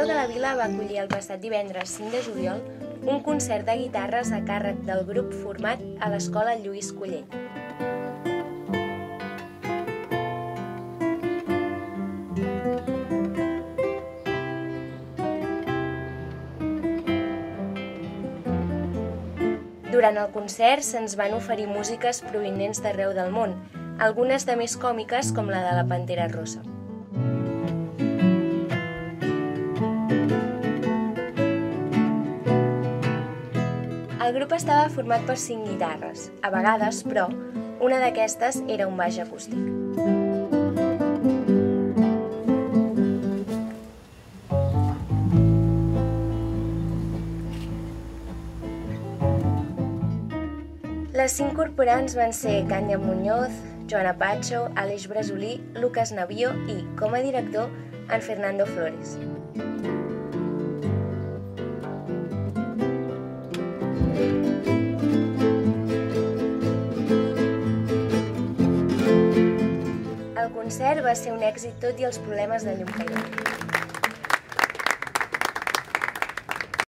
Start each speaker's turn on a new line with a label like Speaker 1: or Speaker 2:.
Speaker 1: Museu de la Vila va acollir el passat divendres 5 de juliol un concert de guitarres a càrrec del grup format a l'Escola Lluís Collell. Durant el concert se'ns van oferir músiques provinents d'arreu del món, algunes de més còmiques com la de la Pantera Rosa. El grup estava format per 5 guitarres. A vegades, però, una d'aquestes era un baix acústic. Les 5 corporants van ser Canya Muñoz, Joana Pacho, Aleix Brasolí, Lucas Navío i, com a director, en Fernando Flores. El concert va ser un èxit tot i els problemes de llum que hi havia.